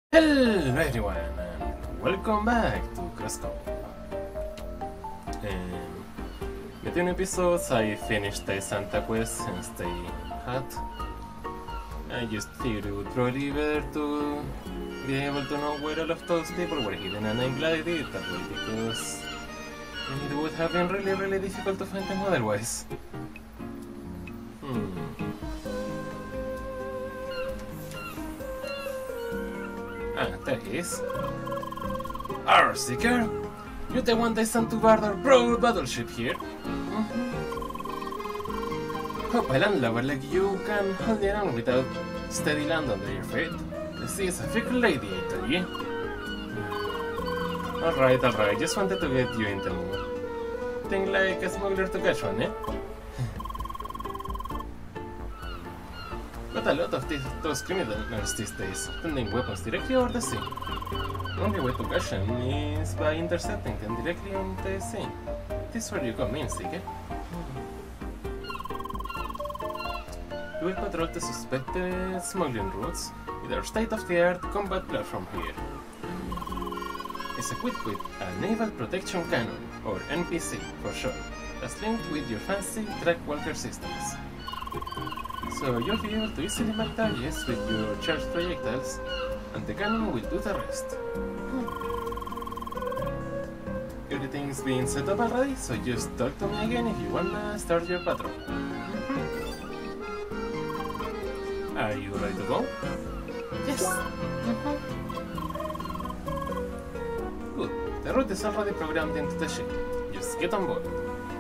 Hello everyone and welcome back to CrossCo. Between episodes I finished the Santa quest since they had. I just figured it would probably be better to be able to know where all of those people were hidden, and I'm glad I did it that way because it would have been really difficult to find them otherwise. Ah, there he is. Arr, Seeker! You're the one they sent to guard our broad battleship here. Hope a landlubber like you can hold your own without steady land under your feet. The sea is a fickle lady, I tell you. Alright, just wanted to get you into thing like a smuggler to catch one, eh? But a lot of those criminals these days, sending weapons directly over the sea. The only way to catch them is by intercepting them directly on the sea. This is where you come in, Seeker. You will patrol the suspected smuggling routes with our state-of-the-art combat platform here. It's equipped with a Naval Protection Cannon, or NPC for short, that's linked with your fancy track walker systems. So you'll be able to easily mark targets with your charged projectiles, and the cannon will do the rest. Everything's been set up already, so just talk to me again if you wanna start your patrol. Are you ready to go? Yes. Good. The route is already programmed into the ship. Just get on board.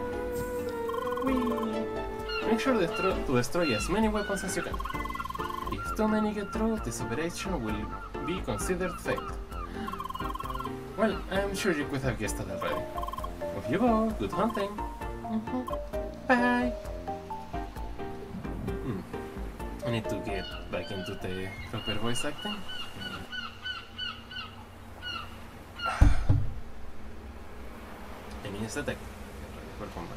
Whee! Make sure to destroy as many weapons as you can. If too many get through, this operation will be considered failed. Well, I'm sure you could have guessed that already. Off you go, good hunting! Bye! I need to get back into the proper voice acting. Enemy is detected. Ready for combat.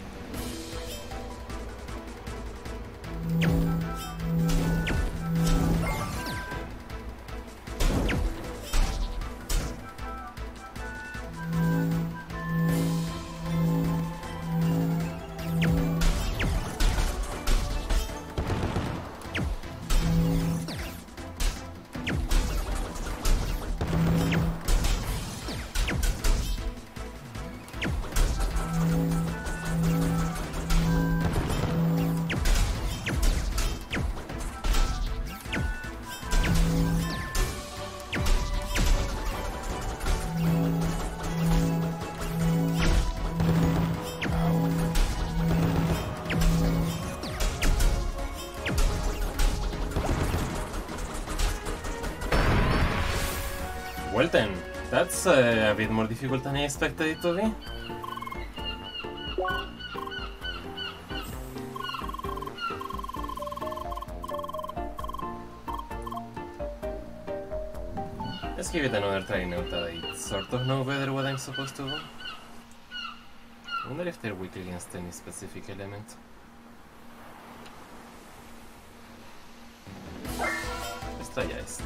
Well then, that's a bit more difficult than I expected it to be. Let's give it another try now that I sort of know better what I'm supposed to do. I wonder if they're weak against any specific element. Let's try ice.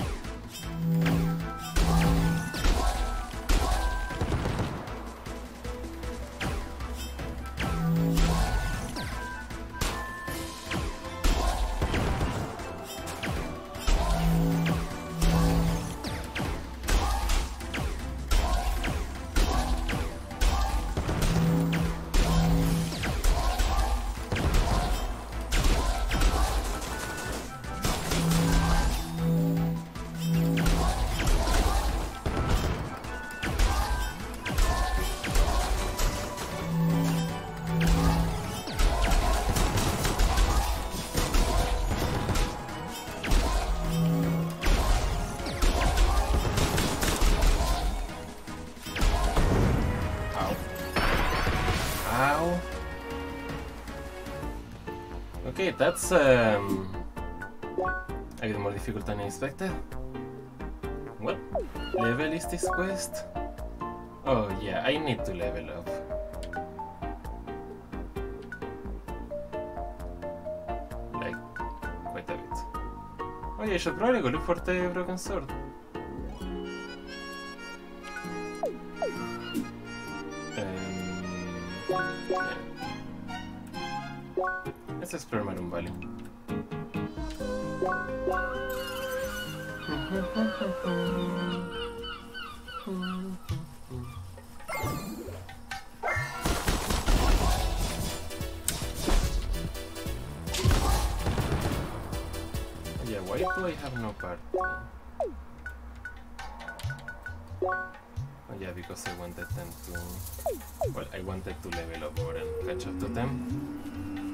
Okay, that's a bit more difficult than I expected. What level is this quest? Oh yeah, I need to level up. Like, quite a bit. Oh I should probably go look for the broken sword. Yeah. Let's explore Maroon Valley. Yeah, why do I have no party? Oh yeah, because I wanted them to... Well, I wanted to level up more and catch up to them.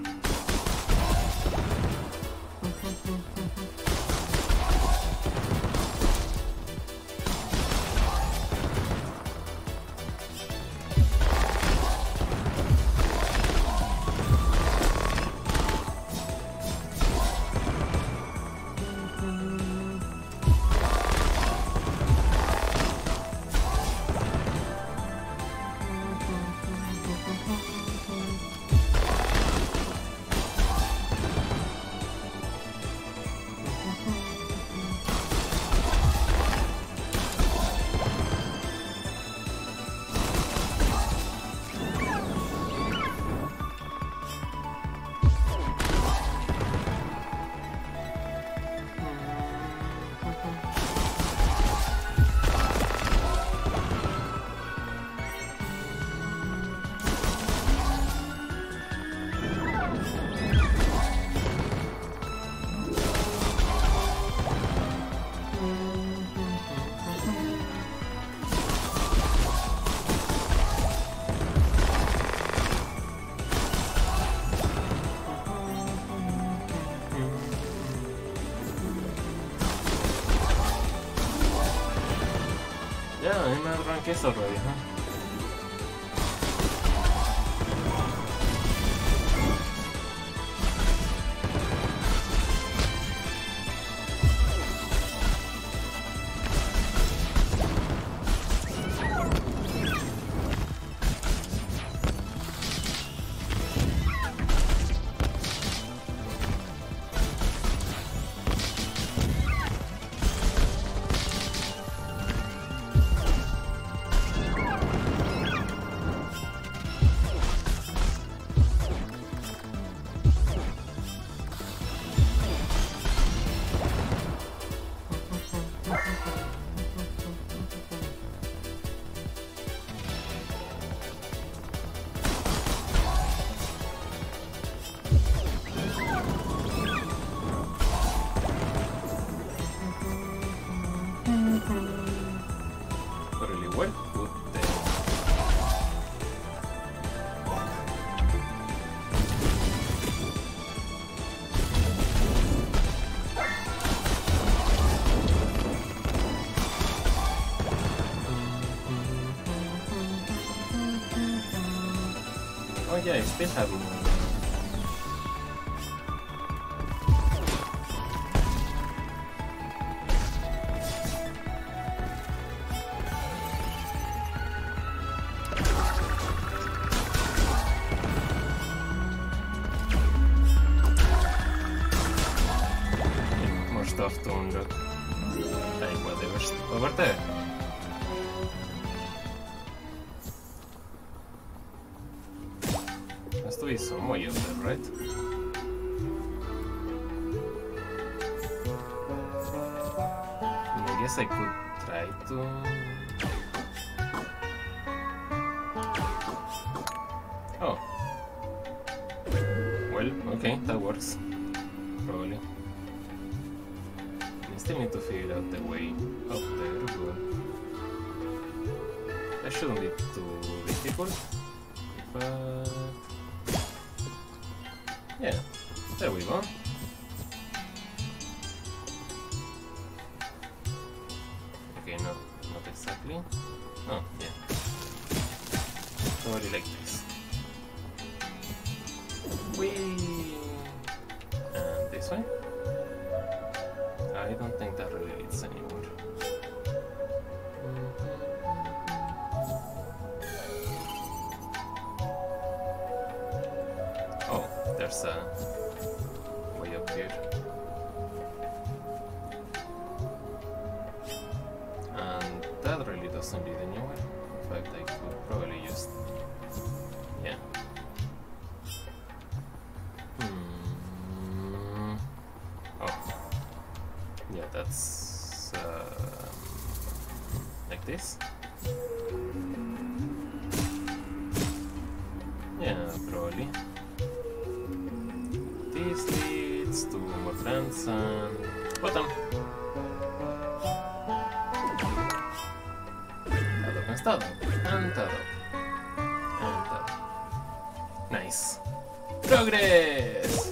Yeah, I me arranqué eso already, huh? Really well put there. Oh yeah, I still have more. Stuff to unlock. Like whatever's over there. Has to be some way up there, right? And I guess I could try to... Oh. Well, okay, that works. Probably. Still need to figure out the way up there, but that shouldn't be too difficult. But yeah, there we go. Okay, no, not exactly. Oh, yeah. Probably like this. Whee! And this way. I don't think that really leads anymore. Oh, there's a way up here. possibly the new one. In fact, I could probably just... yeah. Oh. Yeah, that's... like this? Yeah, probably. This leads to more plants and... bottom! Todo, and todo. And todo. Nice. Progress!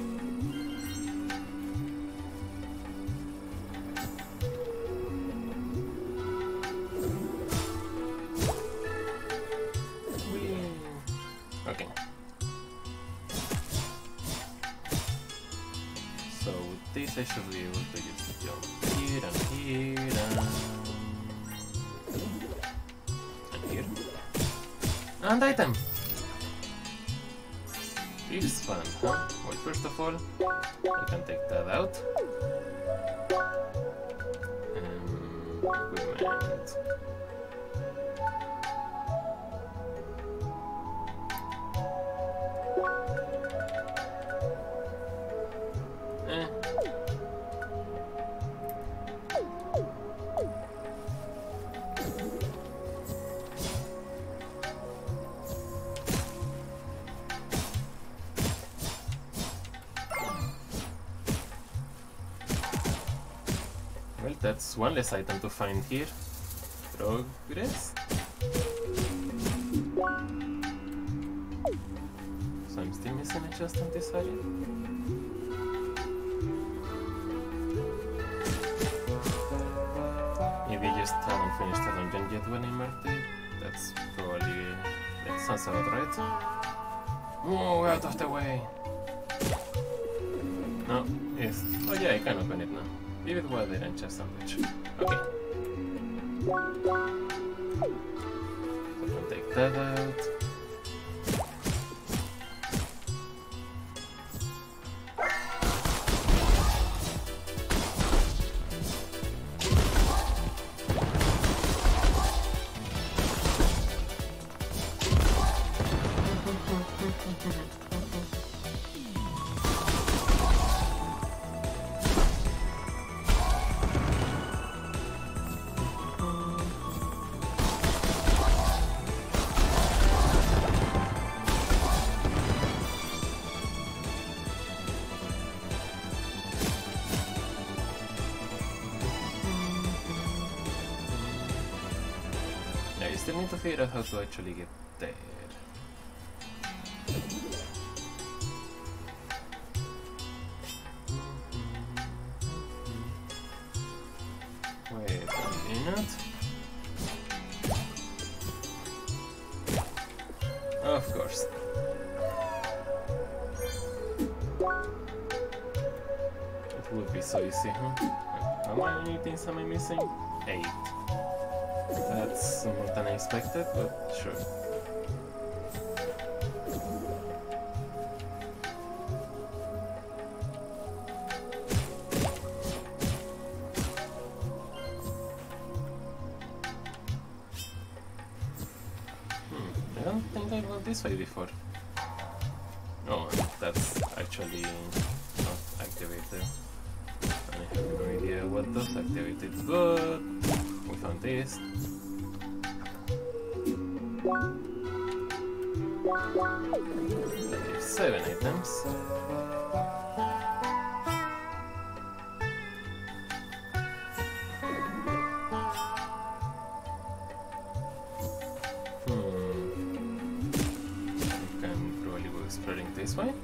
Okay. So with this I should be able to just jump here and here and here. And item! This is fun, huh? Well, first of all, I can take that out. Equipment. Well, that's one less item to find here. Progress. So I'm still missing a chest on this area. Maybe I just haven't finished the dungeon yet when I marked it. That's probably... that sounds about right. Move out of the way! No, yes. Oh yeah, I can open it now. Leave it while they don't chest sandwich. Okay. So I can take that out. I still need to figure out how to actually get there. Wait a minute. Of course. It would be so easy, huh? How many things am I missing? 8. That's more than I expected, but sure. I don't think I went this way before. Oh, that's actually not activated. And I have no idea what does activate it, but we found this. That gives 7 items. I can probably go exploring this way.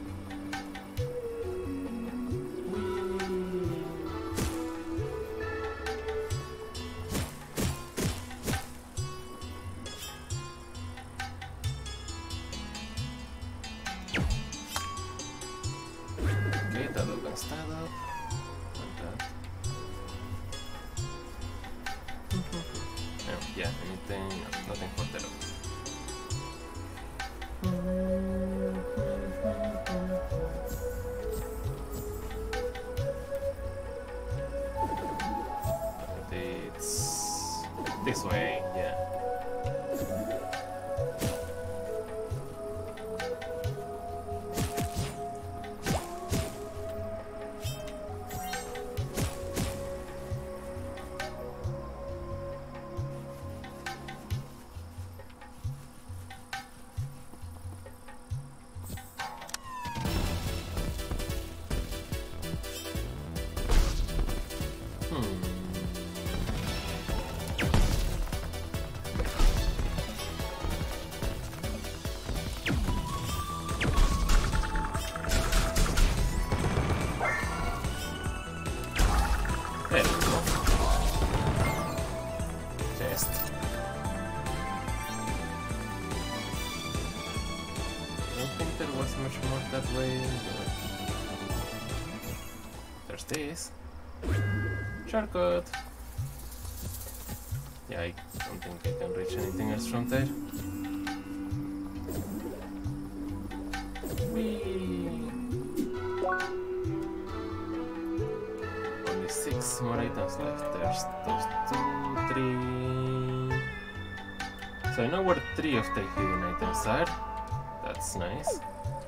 Yeah, anything? No, nothing for the road. It's This way, yeah. There we go. Chest. I don't think there was much more that way, but there's this. Shortcut! Yeah, I don't think I can reach anything else from there. Whee! Only 6 more items left. There's those 2, 3. So I know where 3 of the hidden items are. That's nice.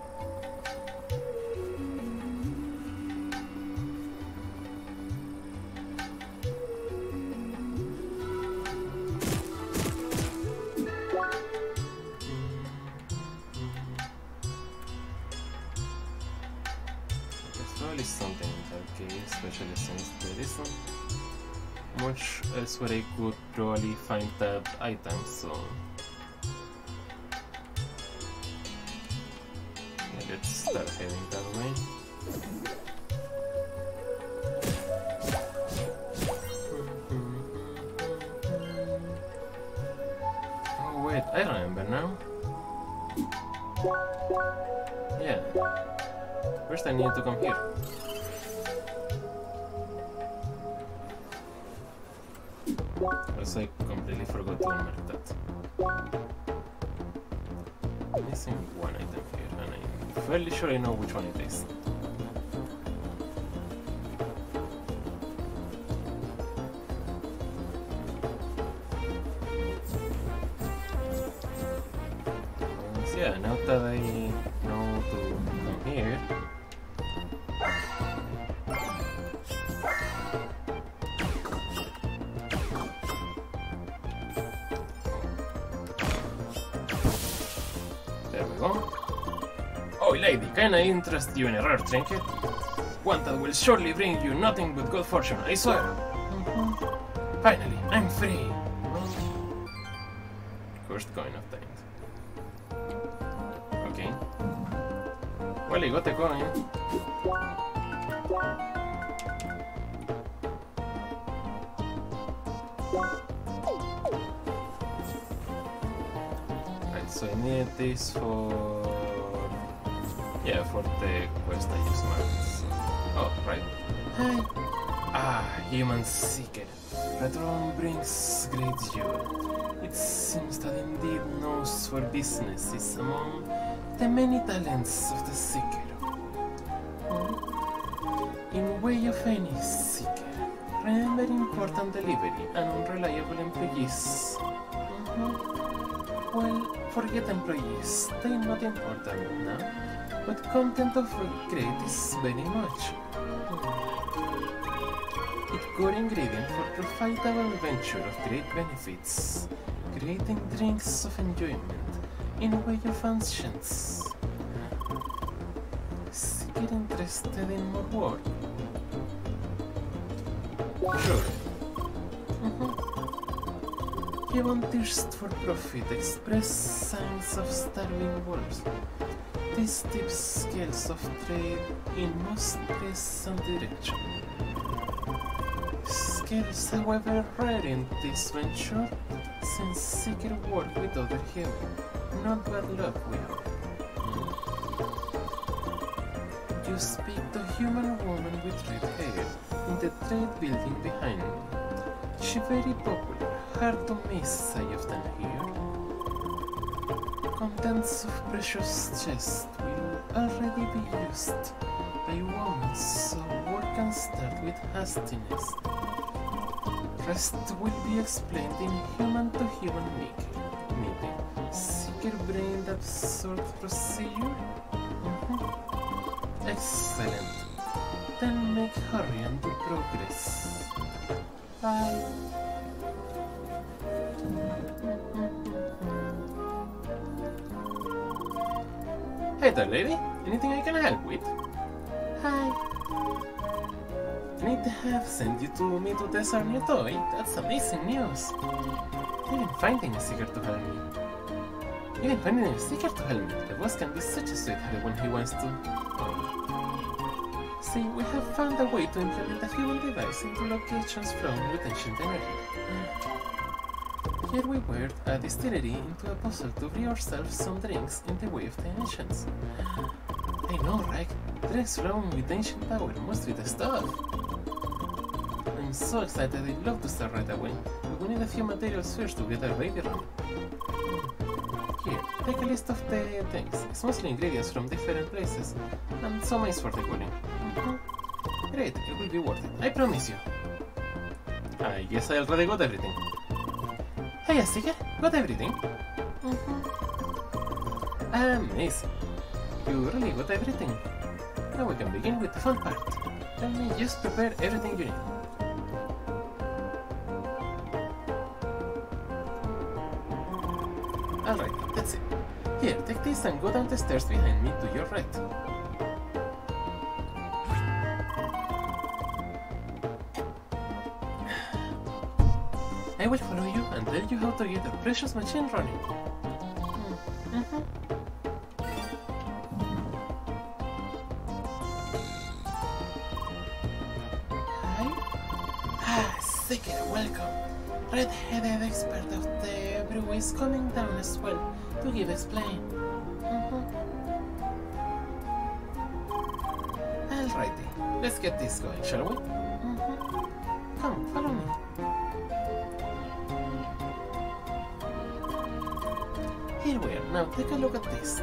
Probably something in that case, especially since there isn't much else where I could probably find that item, so yeah, let's start heading that way. Oh wait, I remember now. Yeah. First I need to come here. Also, I completely forgot to mark that. I'm missing one item here, and I'm fairly sure I know which one it is. So yeah, now that I know to come here, lady, can I interest you in a rare trinket? One that will surely bring you nothing but good fortune, I swear. Finally, I'm free. Cursed coin obtained. Okay. Well, I got the coin. Right, so I need this for... yeah, for the quest I just marked. So. Oh, right. Hi. Ah, human seeker. Patron brings great joy. It seems that indeed nose for business is among the many talents of the seeker. In way of any seeker, remember important delivery and unreliable employees. Well, forget employees, they're not important now. But content of a crate is very much. It's core ingredient for profitable venture of great benefits, creating drinks of enjoyment in a way of ancients. Seeker interested in more work? Sure. Given thirst for profit, express signs of starving wolves. These tip scales of trade in most present direction. Scales, however, rare in this venture, since seeker work with other heaven, not bad luck we hope. You speak to human woman with red hair in the trade building behind me. She very popular, hard to miss, I often hear. Contents of precious chest will already be used by women, so work can start with hastiness. Rest will be explained in human-to-human meeting. Seeker brain that sort procedure? Excellent. Then make hurry and do progress. Bye. Hey there, lady. Anything I can help with? Hi. I need to have sent you to me to test our new toy. That's amazing news. Even finding a seeker to help me. Even finding a seeker to help me. The boss can be such a sweetheart when he wants to. Oh. See, we have found a way to implement a human device into locations flowing with ancient energy. Here we were a distillery into a puzzle to brew ourselves some drinks in the way of the ancients. I know, right? Drinks flowing with ancient power must be the stuff. I'm so excited, I'd love to start right away, but we need a few materials first to get our baby running. Here, take a list of the things. It's mostly ingredients from different places, and some ice for the cooling. Great, it will be worth it, I promise you. I guess I already got everything. Hey, Seeker, got everything? Amazing. You really got everything. Now we can begin with the fun part. Let me just prepare everything you need. Alright, that's it. Here, take this and go down the stairs behind me to your right. I will follow you and tell you how to get a precious machine running. Hi. Seeker, welcome. Red-headed expert of the brew is coming down as well to give explain. Alrighty, let's get this going, shall we? Come, follow me. Here we are. Now take a look at this.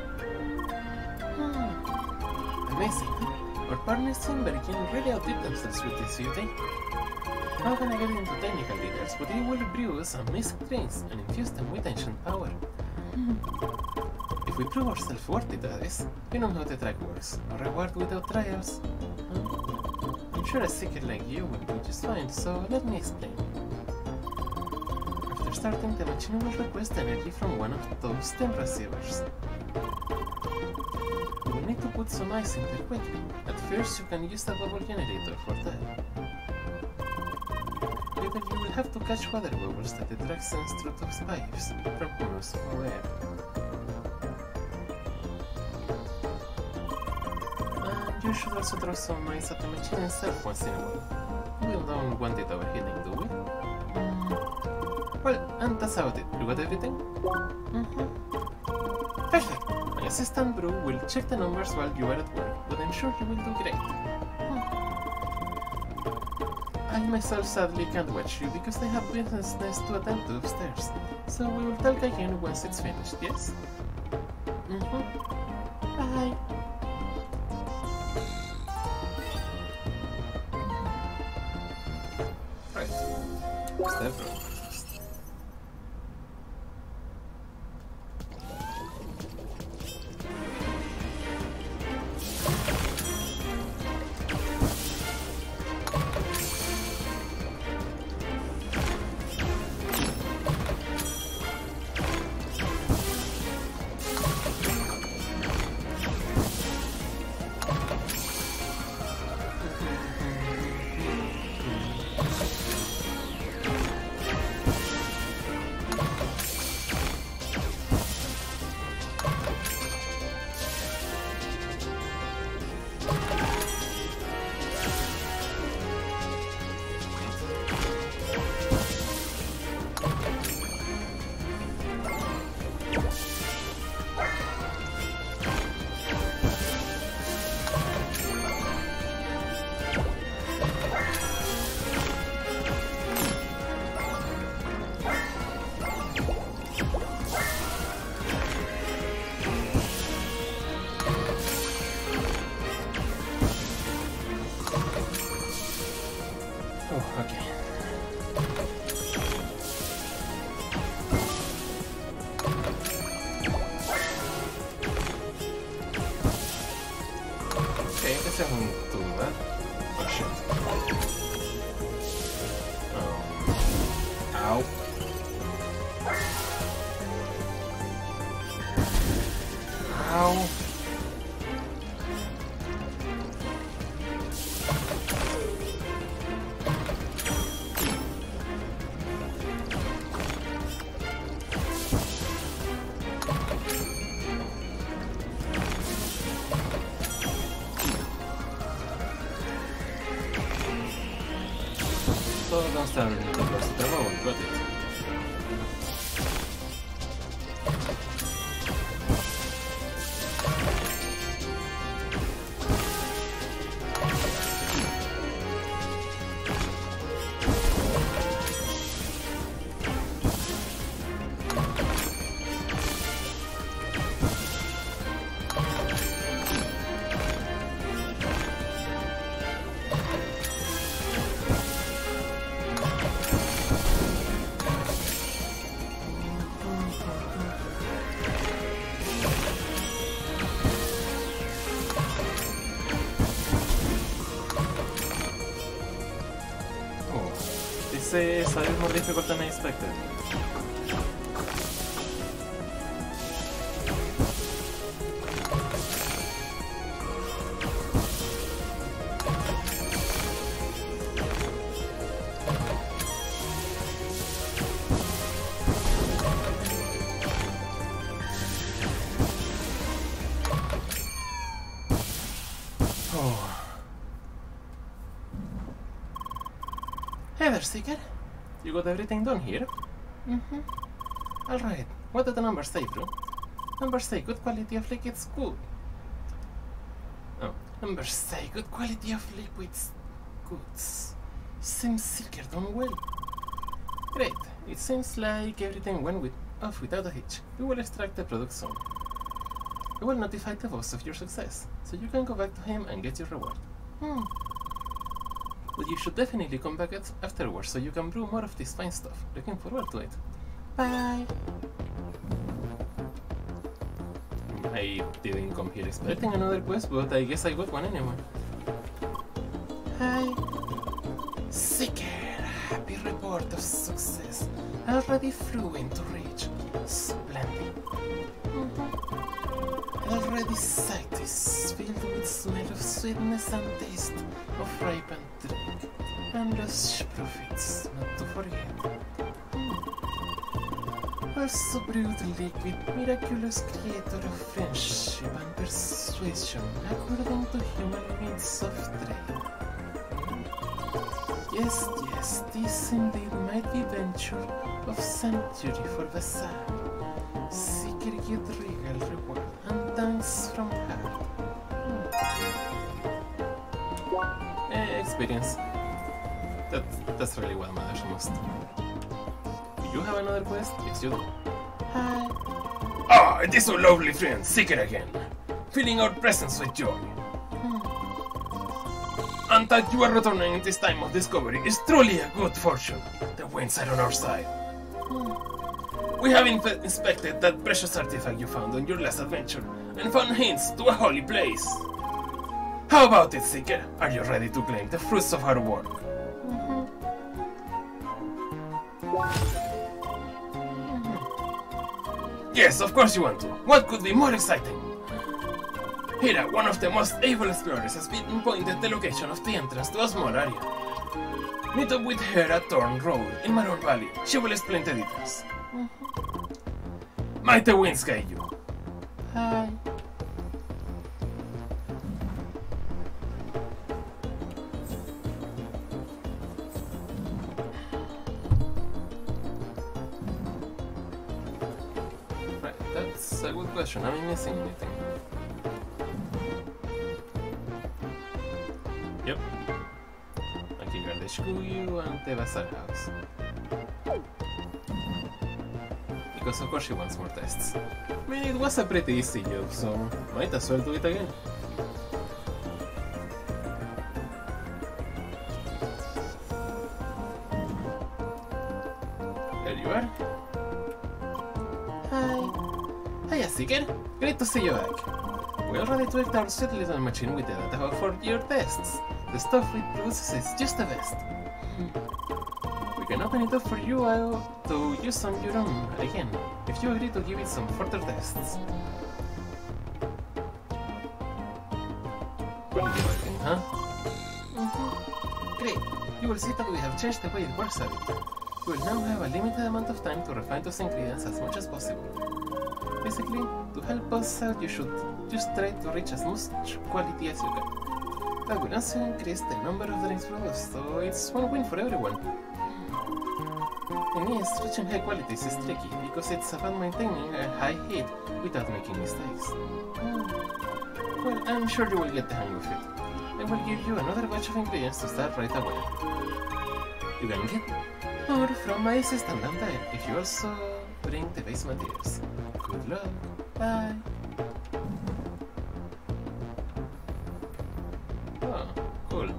Amazing. Our partners in Bergen really outdid themselves with this beauty. Not gonna get into technical details, but it will brew some amazing drinks and infuse them with ancient power. If we prove ourselves worthy to this, we know how the track works. No reward without trials. I'm sure a seeker like you will do just fine, so let me explain. After starting, the machine will request energy from one of those 10 receivers. You will need to put some ice in there quickly. At first, you can use the bubble generator for that. Later, you will have to catch water bubbles that the drag sends through those pipes from who knows where. And you should also throw some ice at the machine itself once in a while. We don't want it overheating, do we? Well, and that's about it. You got everything? Perfect! My assistant Brew will check the numbers while you are at work, but I'm sure you will do great. I myself sadly can't watch you because I have business to attend to upstairs, so we will talk again once it's finished, yes? Bye! Right. Step Brew. Ow. Ow. So don't stand in the first level, got it. This is more difficult than I expected. Hey there, Seeker. You got everything done here? Mm-hmm. Alright, what do the numbers say, bro? Numbers say good quality of liquids good. Oh, numbers say good quality of liquids goods. Seems Seeker done well. Great, it seems like everything went off without a hitch. We will extract the product soon. We will notify the boss of your success, so you can go back to him and get your reward. But you should definitely come back afterwards so you can brew more of this fine stuff. Looking forward to it. Bye! I didn't come here expecting another quest, but I guess I got one anyway. Hi! Seeker! Happy report of success. Already flew into reach. Splendid. Already sight is filled with smell of sweetness and taste of ripened drink, and lush profits, not to forget. Also brewed liquid, miraculous creator of friendship and persuasion, according to human means of trade. Yes, yes, this indeed might be venture of century for Vassal. Seeker get regal reward, and thanks from heart. Experience. That's really what matters most. Do you have another quest? Yes, you do. Hi. Ah, it is so lovely, friend. Seeker again. Filling our presence with joy. And that you are returning in this time of discovery is truly a good fortune. The winds are on our side. We have inspected that precious artifact you found on your last adventure and found hints to a holy place. How about it, Seeker? Are you ready to claim the fruits of our work? Yes, of course you want to. What could be more exciting? Hira, one of the most able explorers, has pinpointed the location of the entrance to a small area. Meet up with her at Thorn Road in Maroon Valley. She will explain the details. Might the winds guide you. Hi. That's a good question. Am I missing anything? Yep. Aquí Gardeshkuyu and the Vassal House. Because of course she wants more tests. I mean, it was a pretty easy job, so might as well do it again. There you are. Hiya, Seeker. Great to see you back. We already tweaked our sweet little machine with the data for your tests. The stuff it produces is just the best. We can open it up for you to use on your own again, if you agree to give it some further tests. Quality working, huh? Great! You will see that we have changed the way it works a bit. We will now have a limited amount of time to refine those ingredients as much as possible. Basically, to help us out, you should just try to reach as much quality as you can. That will also increase the number of drinks produced, so it's one win for everyone. And yes, reaching high qualities is tricky, because it's about maintaining a high heat without making mistakes. Well, I'm sure you will get the hang of it. I will give you another batch of ingredients to start right away. You can get more from my assistant and I if you also bring the base materials. Good luck. Bye. Oh, cool.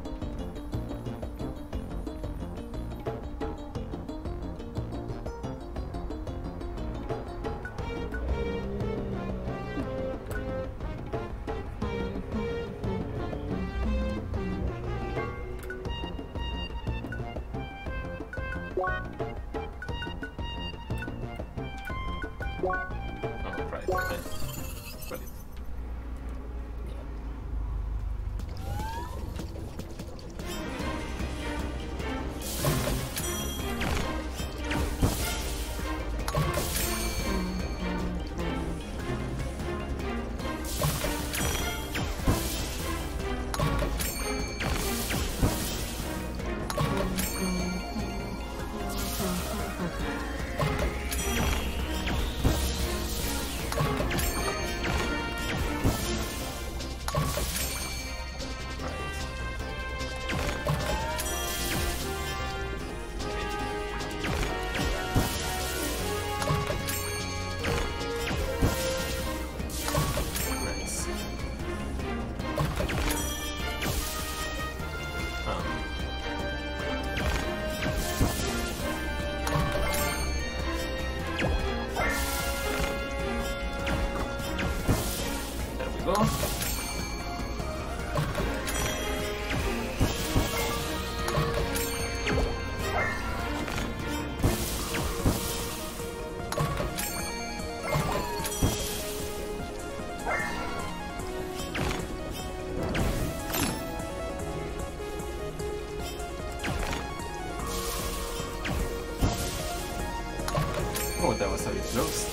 Oh, that was a bit close.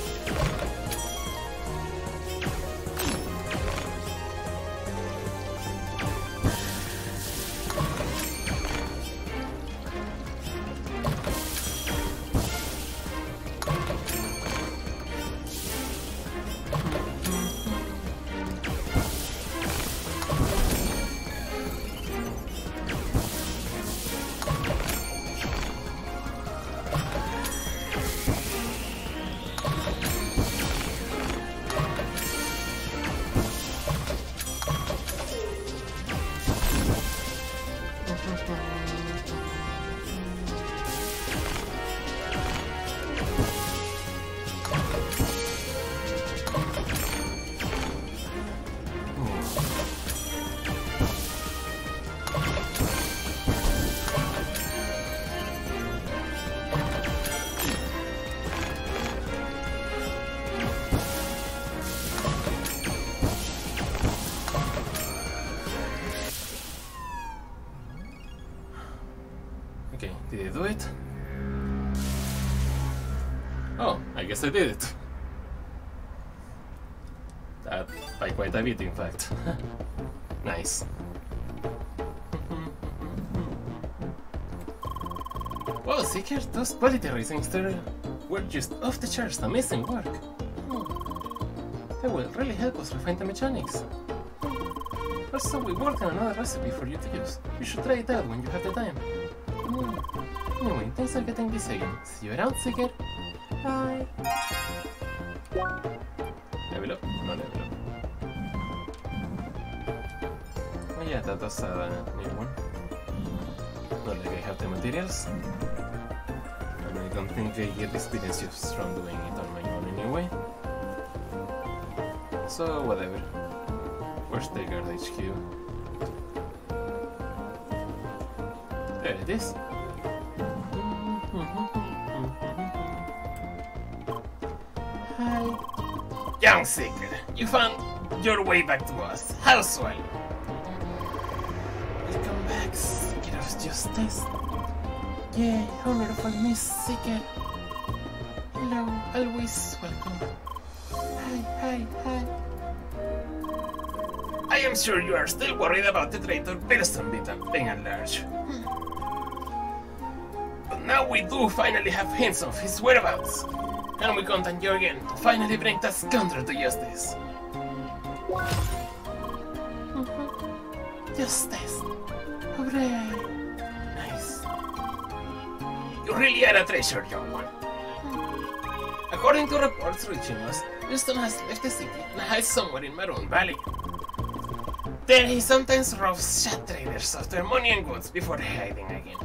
Okay, did I do it? Oh, I guess I did it. By quite a bit, in fact. Nice. Wow, Seeker, those quality ratings there were just off the charts. Amazing work. That will really help us refine the mechanics. Also, we worked on another recipe for you to use. You should try it out when you have the time. Anyway, thanks for getting this again. See you around, Seeker. Bye. Level up? No level up. Oh yeah, that was a new one. Not like I have the materials. And I don't think I get experience just from doing it on my own anyway. So, whatever. Where's the guard HQ? There it is. Hi. Young Seeker, you found your way back to us. How so? Welcome back, Seeker of Justice. Yeah, honorable Miss Seeker. Hello, always welcome. Hi. I am sure you are still worried about the traitor Pearson being at large. But now we do finally have hints of his whereabouts. And we count on you again to finally bring that scoundrel to justice. Justice. Hooray. Nice. You really are a treasure, young one. According to reports reaching us, Houston has left the city and hides somewhere in Maroon Valley. There he sometimes robs chat traders of their money and goods before hiding again.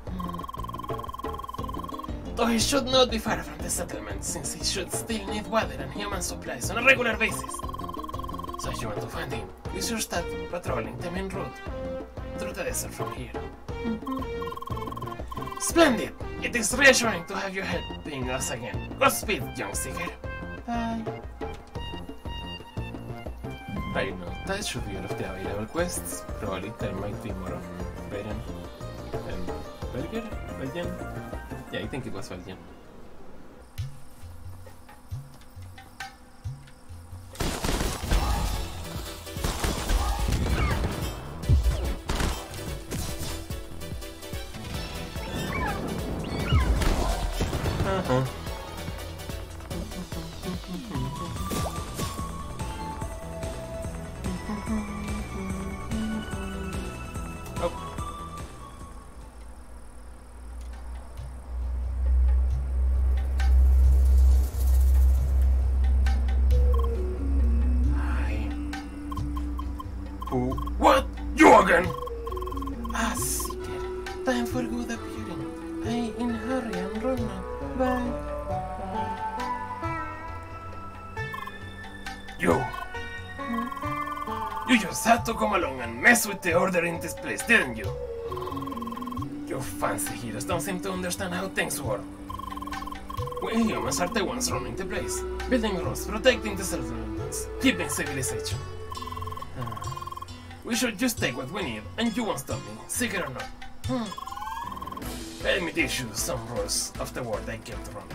Though he should not be far from the settlement, since he should still need water and human supplies on a regular basis. So if you want to find him, you should start patrolling the main route through the desert from here. Splendid! It is reassuring to have you helping us again. Godspeed, young Seeker. Bye. Right now, that should be all of the available quests. Probably there might be more of Beren and Belgen? Yeah, I think it was Belgen. What? You again? Ah, Seeker. Time for good appearing. I in hurry and run now. Bye. You just had to come along and mess with the order in this place, didn't you? You fancy heroes don't seem to understand how things work. We humans are the ones running the place, building roads, protecting the settlements, keeping civilization. We should just take what we need, and you won't stop me, Seeker or not. Let me teach you some rules of the world I kept running.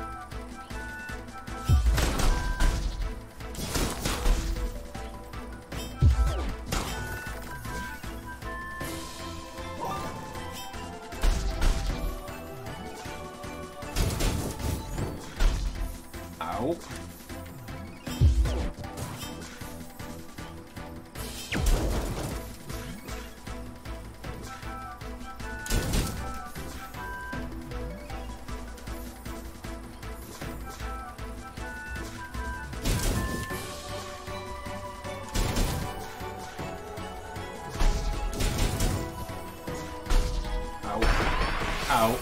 Ow. Ow.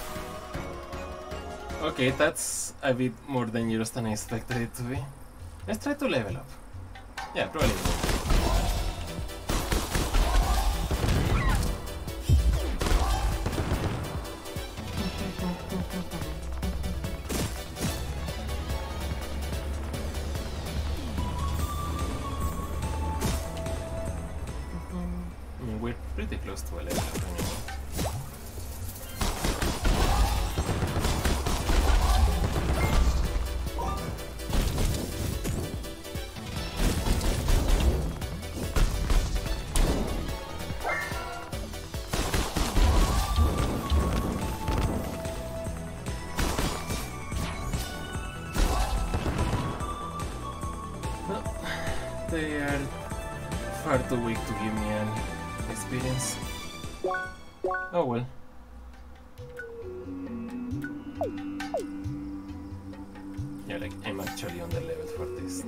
Okay, that's a bit more dangerous than I expected it to be. Let's try to level up. Yeah, probably. I mean, we're pretty close to a level up anyway. They are far too weak to give me an experience. Oh well. Yeah, like I'm actually on the level for this.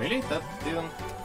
Muy litat, tiden.